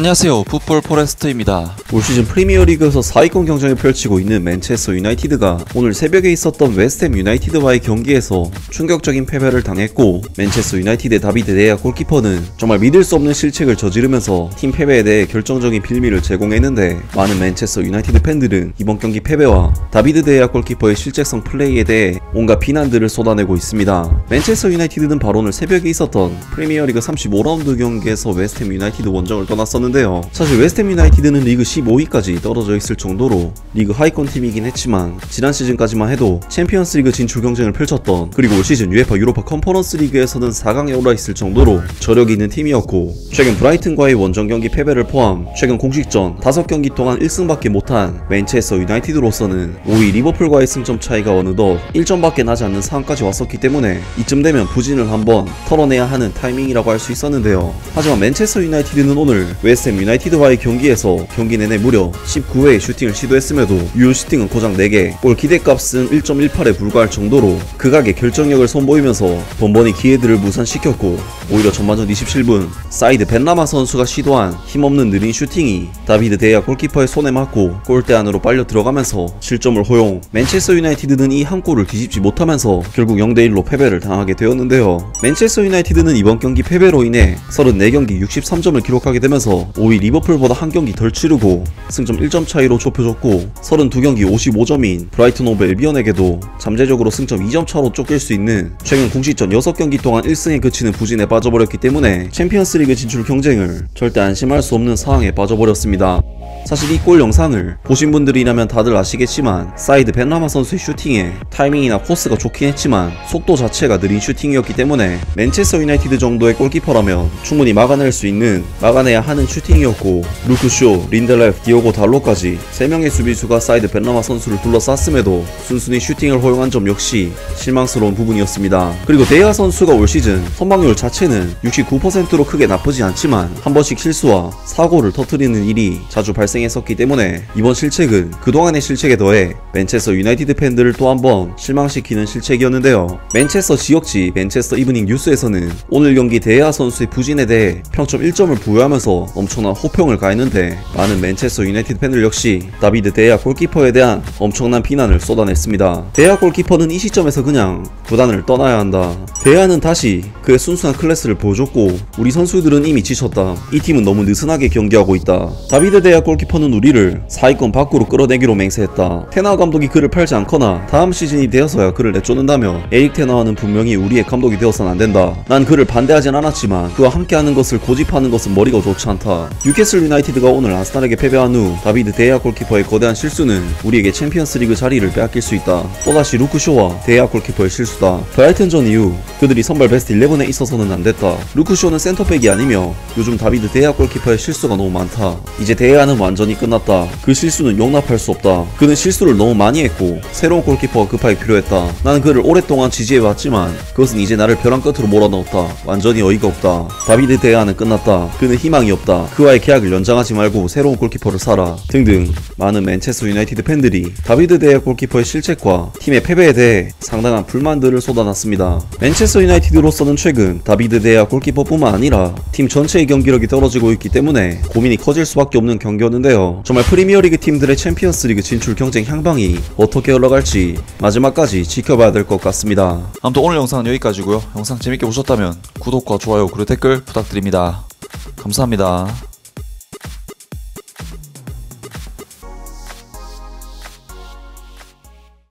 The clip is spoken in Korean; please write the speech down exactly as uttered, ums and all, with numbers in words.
안녕하세요, 풋볼 포레스트입니다. 올 시즌 프리미어리그에서 사위권 경쟁을 펼치고 있는 맨체스터 유나이티드가 오늘 새벽에 있었던 웨스트햄 유나이티드와의 경기에서 충격적인 패배를 당했고, 맨체스터 유나이티드의 다비드 데야 골키퍼는 정말 믿을 수 없는 실책을 저지르면서 팀 패배에 대해 결정적인 빌미를 제공했는데, 많은 맨체스터 유나이티드 팬들은 이번 경기 패배와 다비드 데야 골키퍼의 실책성 플레이에 대해 온갖 비난들을 쏟아내고 있습니다. 맨체스터 유나이티드는 바로 오늘 새벽에 있었던 프리미어리그 삼십오 라운드 경기에서 웨스트햄 유나이티드 원정을 떠났었는데요. 사실 웨스트햄 유나이티드는 리그 십오 위까지 떨어져 있을 정도로 리그 하위권 팀이긴 했지만, 지난 시즌까지만 해도 챔피언스 리그 진출 경쟁을 펼쳤던, 그리고 올 시즌 유에파 유로파 컨퍼런스 리그에서는 사 강에 올라 있을 정도로 저력이 있는 팀이었고, 최근 브라이튼과의 원정 경기 패배를 포함 최근 공식전 다섯 경기 동안 일 승밖에 못한 맨체스터 유나이티드로서는 오 위 리버풀과의 승점 차이가 어느덧 일 점밖에 나지 않는 상황까지 왔었기 때문에 이쯤 되면 부진을 한번 털어내야 하는 타이밍이라고 할 수 있었는데요. 하지만 맨체스터 유나이티드는 오늘 웨스트햄 유나이티드와의 경기에서 경기 내내 무려 십구 회의 슈팅을 시도했음에도 유효 슈팅은 고작 네 개, 골 기대값은 일 점 일팔에 불과할 정도로 극악의 결정력을 선보이면서 번번이 기회들을 무산시켰고, 오히려 전반전 이십칠 분 사이드 벤라마 선수가 시도한 힘없는 느린 슈팅이 다비드 데야 골키퍼의 손에 맞고 골대 안으로 빨려 들어가면서 실점을 허용. 맨체스터 유나이티드는 이 한 골을 뒤집지 못하면서 결국 영 대 일로 패배를 당하게 되었는데요. 맨체스터 유나이티드는 이번 경기 패배로 인해 삼십사 경기 육십삼 점을 기록하게 되면서 오 위 리버풀보다 한 경기 덜 치르고 승점 일 점 차이로 좁혀졌고, 삼십이 경기 오십오 점인 브라이튼 오브 엘비언에게도 잠재적으로 승점 이 점 차로 쫓길 수 있는 최근 공식전 여섯 경기 동안 일 승에 그치는 부진에 빠져버렸기 때문에 챔피언스리그 진출 경쟁을 절대 안심할 수 없는 상황에 빠져버렸습니다. 사실 이 골 영상을 보신 분들이라면 다들 아시겠지만, 사이드 벤라마 선수의 슈팅에 타이밍이나 코스가 좋긴 했지만 속도 자체가 느린 슈팅이었기 때문에 맨체스터 유나이티드 정도의 골키퍼라면 충분히 막아낼 수 있는, 막아내야 하는 슈팅이었고, 루크 쇼, 린델레프, 디오고 달로까지 세 명의 수비수가 사이드 벤라마 선수를 둘러쌌음에도 순순히 슈팅을 허용한 점 역시 실망스러운 부분이었습니다. 그리고 데야 선수가 올 시즌 선방률 자체는 육십구 퍼센트로 크게 나쁘지 않지만 한 번씩 실수와 사고를 터뜨리는 일이 자주 발생 했었기 때문에 이번 실책은 그동안의 실책에 더해 맨체스터 유나이티드 팬들을 또 한 번 실망시키는 실책이었는데요. 맨체스터 지역지 맨체스터 이브닝 뉴스에서는 오늘 경기 데야 선수의 부진에 대해 평점 일 점을 부여하면서 엄청난 호평을 가했는데, 많은 맨체스터 유나이티드 팬들 역시 다비드 데야 골키퍼에 대한 엄청난 비난을 쏟아냈습니다. 데야 골키퍼는 이 시점에서 그냥 구단을 떠나야 한다. 데야는 다시 그의 순수한 클래스를 보여줬고, 우리 선수들은 이미 지쳤다. 이 팀은 너무 느슨하게 경기하고 있다. 다비드 데야 골키퍼는 우리를 사위권 밖으로 끌어내기로 맹세했다. 테나 감독이 그를 팔지 않거나 다음 시즌이 되어서야 그를 내쫓는다며 에릭 테나와는 분명히 우리의 감독이 되어서는 안된다. 난 그를 반대하진 않았지만 그와 함께하는 것을 고집하는 것은 머리가 좋지 않다. 뉴캐슬 유나이티드가 오늘 아스날에게 패배한 후 다비드 데야 골키퍼의 거대한 실수는 우리에게 챔피언스리그 자리를 빼앗길 수 있다. 또다시 루크 쇼와 데야 골키퍼의 실수다. 브라이튼전 이후 그들이 선발 베스트 십일에 있어서는 안됐다. 루크 쇼는 센터백이 아니며 요즘 다비드 데야 골키퍼의 실수가 너무 많다. 이제 데야는 완전히 끝났다. 그 실수는 용납할 수 없다. 그는 실수를 너무 많이 했고 새로운 골키퍼가 급하게 필요했다. 나는 그를 오랫동안 지지해왔지만 그것은 이제 나를 벼랑 끝으로 몰아넣었다. 완전히 어이가 없다. 다비드 데야는 끝났다. 그는 희망이 없다. 그와의 계약을 연장하지 말고 새로운 골키퍼를 사라. 등등 많은 맨체스터 유나이티드 팬들이 다비드 데야 골키퍼의 실책과 팀의 패배에 대해 상당한 불만들을 쏟아놨습니다. 맨체스터 유나이티드로서는 최근 다비드 데야 골키퍼뿐만 아니라 팀 전체의 경기력이 떨어지고 있기 때문에 고민이 커질 수밖에 없는 경기였는데요. 정말 프리미어리그 팀들의 챔피언스리그 진출 경쟁 향방이 어떻게 흘러갈지 마지막까지 지켜봐야 될 것 같습니다. 아무튼 오늘 영상은 여기까지고요. 영상 재밌게 보셨다면 구독과 좋아요 그리고 댓글 부탁드립니다. 감사합니다.